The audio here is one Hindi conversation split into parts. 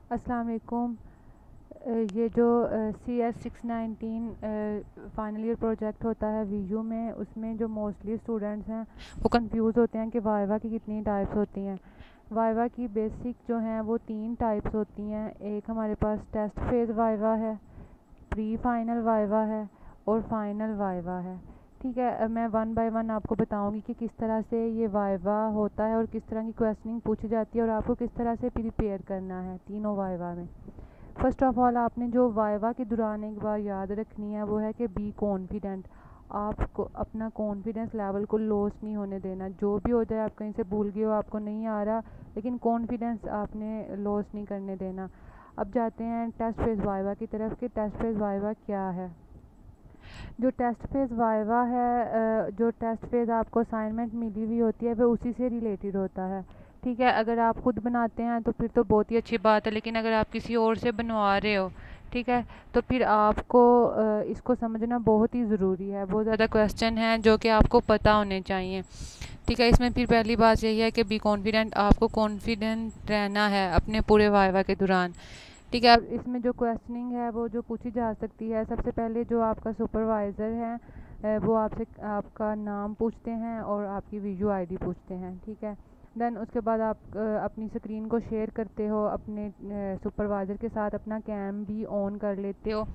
अस्सलाम वालेकुम। ये जो cs619 फाइनल ईयर प्रोजेक्ट होता है वीयू में, उसमें जो मोस्टली स्टूडेंट्स हैं वो कंफ्यूज होते हैं कि वाइवा की कितनी टाइप्स होती हैं। वाइवा की बेसिक जो हैं वो 3 टाइप्स होती हैं। एक हमारे पास टेस्ट फेज़ वाइवा है, प्री फाइनल वाइवा है और फाइनल वाइवा है। ठीक है, मैं वन बाय वन आपको बताऊंगी कि किस तरह से ये वाइवा होता है और किस तरह की क्वेश्चनिंग पूछी जाती है और आपको किस तरह से प्रिपेयर करना है तीनों वाइवा में। फर्स्ट ऑफ ऑल, आपने जो वाइवा के दौरान एक बार याद रखनी है वो है कि बी कॉन्फिडेंट। आपको अपना कॉन्फिडेंस लेवल को लॉस नहीं होने देना। जो भी हो जाए, आप कहीं से भूल गए हो, आपको नहीं आ रहा, लेकिन कॉन्फिडेंस आपने लॉस नहीं करने देना। अब जाते हैं टेस्ट फेज़ वाइवा की तरफ कि टेस्ट फेज़ वाइवा क्या है। जो टेस्ट फेज़ वाइवा है, जो टेस्ट फेज़ आपको असाइनमेंट मिली हुई होती है वो उसी से रिलेटेड होता है। ठीक है, अगर आप खुद बनाते हैं तो फिर तो बहुत ही अच्छी बात है, लेकिन अगर आप किसी और से बनवा रहे हो, ठीक है, तो फिर आपको इसको समझना बहुत ही ज़रूरी है। बहुत ज़्यादा क्वेश्चन हैं जो कि आपको पता होने चाहिए। ठीक है, इसमें फिर पहली बात यही है कि बी कॉन्फिडेंट। आपको कॉन्फिडेंट रहना है अपने पूरे वाइवा के दौरान। ठीक है, अब इसमें जो क्वेश्चनिंग है वो जो पूछी जा सकती है, सबसे पहले जो आपका सुपरवाइज़र है वो आपसे आपका नाम पूछते हैं और आपकी वीडियो आईडी पूछते हैं। ठीक है, देन उसके बाद आप अपनी स्क्रीन को शेयर करते हो अपने सुपरवाइज़र के साथ, अपना कैम भी ऑन कर लेते हो।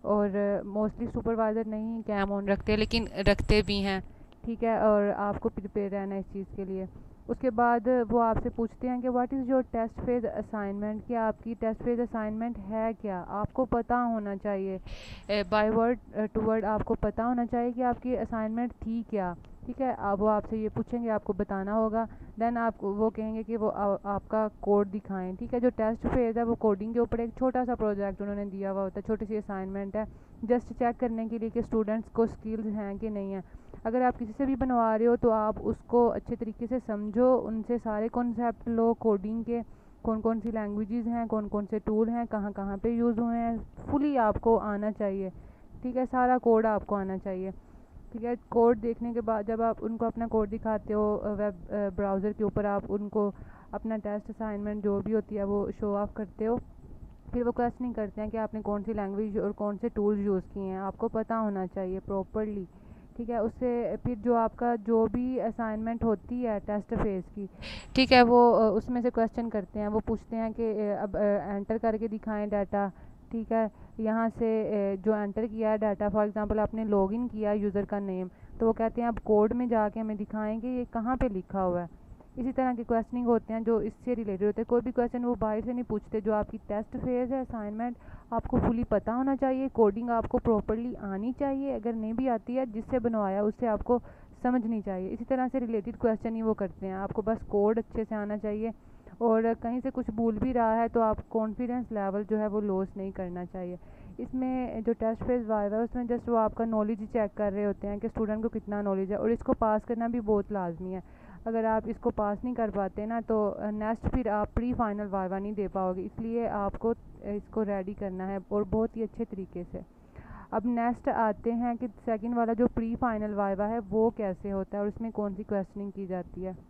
और मोस्टली सुपरवाइज़र नहीं कैम ऑन रखते, लेकिन रखते भी हैं। ठीक है, और आपको प्रिपेयर रहना है इस चीज़ के लिए। उसके बाद वो आपसे पूछते हैं कि what is your test phase assignment, कि आपकी टेस्ट फेज़ असाइनमेंट है क्या। आपको पता होना चाहिए, बाय वर्ड टू वर्ड आपको पता होना चाहिए कि आपकी असाइनमेंट थी क्या। ठीक है, अब वो आपसे ये पूछेंगे, आपको बताना होगा। देन आप वो कहेंगे कि वो आपका कोड दिखाएं। ठीक है, जो टेस्ट फेज़ है वो कोडिंग के ऊपर एक छोटा सा प्रोजेक्ट उन्होंने दिया हुआ होता है, छोटी सी असाइनमेंट है, जस्ट चेक करने के लिए कि स्टूडेंट्स को स्किल्स हैं कि नहीं है। अगर आप किसी से भी बनवा रहे हो तो आप उसको अच्छे तरीके से समझो, उनसे सारे कॉन्सेप्ट लो कोडिंग के, कौन कौन सी लैंग्वेजेस हैं, कौन कौन से टूल हैं, कहाँ कहाँ पे यूज़ हुए हैं, फुली आपको आना चाहिए। ठीक है, सारा कोड आपको आना चाहिए। ठीक है, कोड देखने के बाद जब आप उनको अपना कोड दिखाते हो वेब ब्राउज़र के ऊपर, आप उनको अपना टेस्ट असाइनमेंट जो भी होती है वो शो ऑफ करते हो। फिर वो क्वेश्चनिंग करते हैं कि आपने कौन सी लैंग्वेज और कौन से टूल्स यूज़ किए हैं, आपको पता होना चाहिए प्रॉपरली। ठीक है, उससे फिर जो आपका जो भी असाइनमेंट होती है टेस्ट फेज़ की, ठीक है, वो उसमें से क्वेश्चन करते हैं। वो पूछते हैं कि अब एंटर करके दिखाएं डाटा। ठीक है, यहाँ से जो एंटर किया है डाटा, फॉर एग्जांपल आपने लॉगिन किया यूज़र का नेम, तो वो कहते हैं अब कोड में जाके हमें दिखाएं कि ये कहाँ पे लिखा हुआ है। इसी तरह के क्वेश्चनिंग होते हैं जो इससे रिलेटेड होते हैं। कोई भी क्वेश्चन वो बाहर से नहीं पूछते। जो आपकी टेस्ट फेज़ है असाइनमेंट, आपको फुली पता होना चाहिए, कोडिंग आपको प्रॉपरली आनी चाहिए। अगर नहीं भी आती है, जिससे बनवाया उससे आपको समझनी चाहिए। इसी तरह से रिलेटेड क्वेश्चन ही वो करते हैं। आपको बस कोड अच्छे से आना चाहिए, और कहीं से कुछ भूल भी रहा है तो आप कॉन्फिडेंस लेवल जो है वो लॉस नहीं करना चाहिए। इसमें जो टेस्ट फेज़ वाइवा है उसमें जस्ट वो आपका नॉलेज ही चेक कर रहे होते हैं कि स्टूडेंट को कितना नॉलेज है, और इसको पास करना भी बहुत लाजमी है। अगर आप इसको पास नहीं कर पाते ना, तो नेक्स्ट फिर आप प्री फाइनल वाइवा नहीं दे पाओगे। इसलिए आपको इसको रेडी करना है और बहुत ही अच्छे तरीके से। अब नेक्स्ट आते हैं कि सेकंड वाला जो प्री फाइनल वाइवा है वो कैसे होता है और उसमें कौन सी क्वेश्चनिंग की जाती है।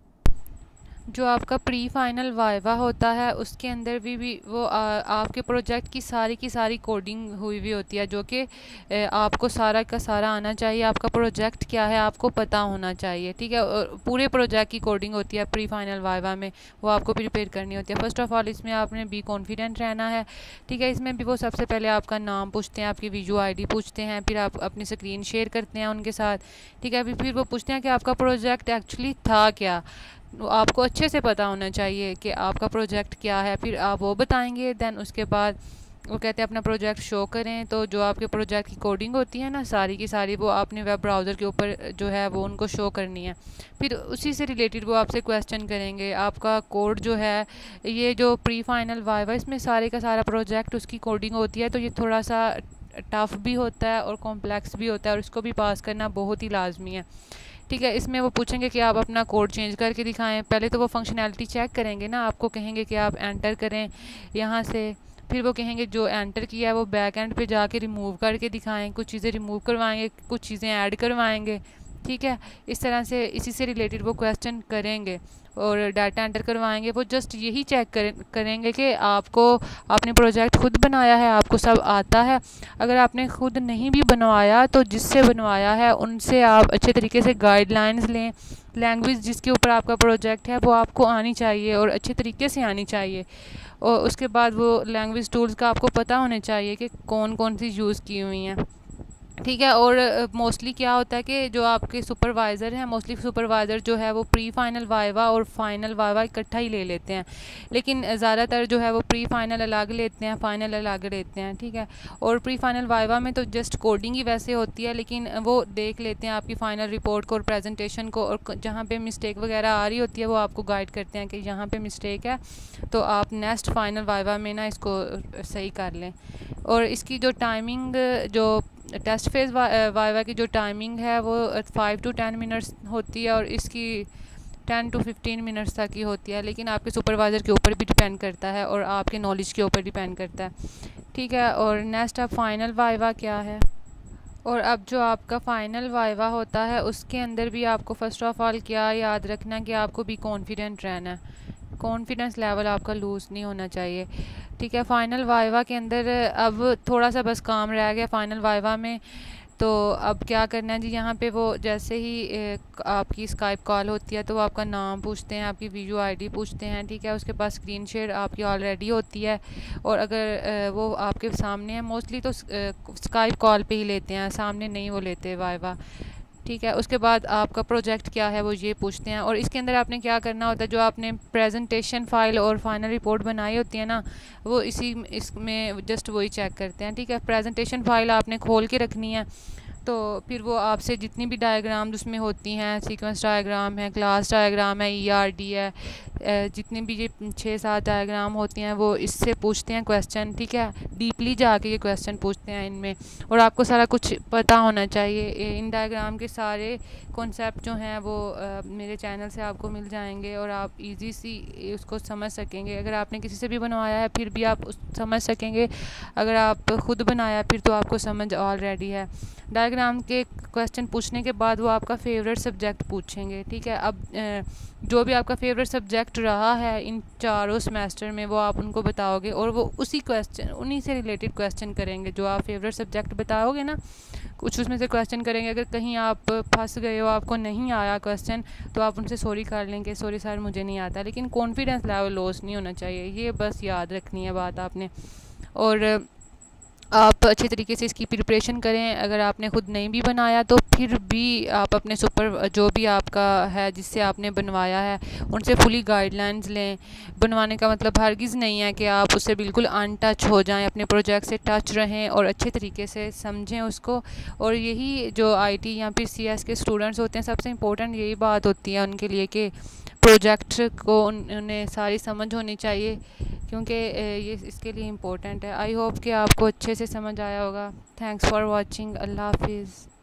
जो आपका प्री फाइनल वाइवा होता है उसके अंदर भी वो आपके प्रोजेक्ट की सारी कोडिंग हुई हुई होती है, जो कि आपको सारा का सारा आना चाहिए। आपका प्रोजेक्ट क्या है आपको पता होना चाहिए। ठीक है, और पूरे प्रोजेक्ट की कोडिंग होती है प्री फाइनल वाइवा में, वो आपको प्रिपेयर करनी होती है। फर्स्ट ऑफ ऑल इसमें आपने बी कॉन्फिडेंट रहना है। ठीक है, इसमें भी वो सबसे पहले आपका नाम पूछते हैं, आपकी वीडियो आईडी पूछते हैं, फिर आप अपनी स्क्रीन शेयर करते हैं उनके साथ। ठीक है, फिर वो पूछते हैं कि आपका प्रोजेक्ट एक्चुअली था क्या। आपको अच्छे से पता होना चाहिए कि आपका प्रोजेक्ट क्या है, फिर आप वो बताएंगे। देन उसके बाद वो कहते हैं अपना प्रोजेक्ट शो करें। तो जो आपके प्रोजेक्ट की कोडिंग होती है ना, सारी की सारी वो आपने वेब ब्राउज़र के ऊपर जो है वो उनको शो करनी है। फिर उसी से रिलेटेड वो आपसे क्वेश्चन करेंगे। आपका कोड जो है, ये जो प्री फाइनल वाइवा इसमें सारे का सारा प्रोजेक्ट उसकी कोडिंग होती है, तो ये थोड़ा सा टफ़ भी होता है और कॉम्प्लेक्स भी होता है, और इसको भी पास करना बहुत ही लाजमी है। ठीक है, इसमें वो पूछेंगे कि आप अपना कोड चेंज करके दिखाएं। पहले तो वो फंक्शनैलिटी चेक करेंगे ना, आपको कहेंगे कि आप एंटर करें यहाँ से। फिर वो कहेंगे जो एंटर किया है वो बैक एंड पे जाके रिमूव करके दिखाएं। कुछ चीज़ें रिमूव करवाएंगे, कुछ चीज़ें ऐड करवाएंगे। ठीक है। इस तरह से इसी से रिलेटेड वो क्वेश्चन करेंगे और डाटा एंटर करवाएंगे। वो जस्ट यही चेक करेंगे कि आपने प्रोजेक्ट खुद बनाया है, आपको सब आता है। अगर आपने खुद नहीं भी बनवाया तो जिससे बनवाया है उनसे आप अच्छे तरीके से गाइडलाइंस लें। लैंग्वेज जिसके ऊपर आपका प्रोजेक्ट है वो आपको आनी चाहिए और अच्छे तरीके से आनी चाहिए। और उसके बाद वो लैंग्वेज टूल्स का आपको पता होना चाहिए कि कौन कौन सी यूज़ की हुई हैं, ठीक है। और मोस्टली क्या होता है कि जो आपके सुपरवाइज़र हैं, मोस्टली सुपरवाइज़र जो है वो प्री फाइनल वाइवा और फाइनल वाइवा इकट्ठा ही ले लेते हैं, लेकिन ज़्यादातर जो है वो प्री फाइनल अलग लेते हैं, फ़ाइनल अलग लेते हैं, ठीक है। और प्री फाइनल वाइवा में तो जस्ट कोडिंग ही वैसे होती है, लेकिन वो देख लेते हैं आपकी फ़ाइनल रिपोर्ट को और प्रेजेंटेशन को, और जहाँ पे मिस्टेक वगैरह आ रही होती है वो आपको गाइड करते हैं कि यहाँ पे मिस्टेक है तो आप नेक्स्ट फाइनल वाइवा में ना इसको सही कर लें। और इसकी जो टाइमिंग, जो टेस्ट फेज़ वाइवा की जो टाइमिंग है वो 5 to 10 मिनट्स होती है और इसकी 10 to 15 मिनट्स तक ही होती है, लेकिन आपके सुपरवाइज़र के ऊपर भी डिपेंड करता है और आपके नॉलेज के ऊपर डिपेंड करता है, ठीक है। और नेक्स्ट अब फाइनल वाइवा क्या है। और अब जो आपका फ़ाइनल वाइवा होता है उसके अंदर भी आपको फ़र्स्ट ऑफ़ ऑल क्या याद रखना कि आपको भी कॉन्फिडेंट रहना है, कॉन्फिडेंस लेवल आपका लूज़ नहीं होना चाहिए, ठीक है। फ़ाइनल वाइवा के अंदर अब थोड़ा सा बस काम रह गया फ़ाइनल वाइवा में। तो अब क्या करना है जी, यहाँ पे वो जैसे ही आपकी स्काइप कॉल होती है तो वो आपका नाम पूछते हैं, आपकी वीडियो आईडी पूछते हैं, ठीक है। उसके पास स्क्रीन शेयर आपकी ऑलरेडी होती है और अगर वो आपके सामने है, मोस्टली तो स्काइप कॉल पे ही लेते हैं, सामने नहीं वो लेते वाइवा, ठीक है। उसके बाद आपका प्रोजेक्ट क्या है वो ये पूछते हैं और इसके अंदर आपने क्या करना होता है, जो आपने प्रेजेंटेशन फ़ाइल और फाइनल रिपोर्ट बनाई होती है ना, वो इसमें जस्ट वही चेक करते हैं, ठीक है। प्रेजेंटेशन फ़ाइल आपने खोल के रखनी है, तो फिर वो आपसे जितनी भी डायग्राम उसमें होती हैं, सीक्वेंस डायग्राम है, क्लास डायग्राम है, ERD है, जितनी भी ये 6-7 डायग्राम होती हैं वो इससे पूछते हैं क्वेश्चन, ठीक है। डीपली जाके ये क्वेश्चन पूछते हैं इनमें और आपको सारा कुछ पता होना चाहिए। इन डायग्राम के सारे कॉन्सेप्ट जो हैं वो मेरे चैनल से आपको मिल जाएंगे और आप इजी सी उसको समझ सकेंगे। अगर आपने किसी से भी बनवाया है फिर भी आप समझ सकेंगे, अगर आप खुद बनाया फिर तो आपको समझ ऑलरेडी है। डायग्राम के क्वेश्चन पूछने के बाद वो आपका फेवरेट सब्जेक्ट पूछेंगे, ठीक है। अब जो भी आपका फेवरेट सब्जेक्ट रहा है इन चारों सेमेस्टर में वो आप उनको बताओगे और वो उन्हीं से रिलेटेड क्वेश्चन करेंगे। जो आप फेवरेट सब्जेक्ट बताओगे ना, कुछ उसमें से क्वेश्चन करेंगे। अगर कहीं आप फंस गए हो, आपको नहीं आया क्वेश्चन, तो आप उनसे सॉरी कर लेंगे, सॉरी सर मुझे नहीं आता, लेकिन कॉन्फिडेंस लेवल लॉस नहीं होना चाहिए, ये बस याद रखनी है बात आपने। और आप अच्छे तरीके से इसकी प्रिपरेशन करें। अगर आपने ख़ुद नहीं भी बनाया तो फिर भी आप अपने जो भी आपका है जिससे आपने बनवाया है उनसे फुली गाइडलाइंस लें। बनवाने का मतलब हरगिज़ नहीं है कि आप उससे बिल्कुल अनटच हो जाएं, अपने प्रोजेक्ट से टच रहें और अच्छे तरीके से समझें उसको। और यही जो IT या फिर CS के स्टूडेंट्स होते हैं, सबसे इम्पोर्टेंट यही बात होती है उनके लिए कि प्रोजेक्ट को उन्हें सारी समझ होनी चाहिए, क्योंकि ये इसके लिए इम्पोर्टेंट है। आई होप कि आपको अच्छे से समझ आया होगा। Thanks for watching. अल्लाह हाफिज़।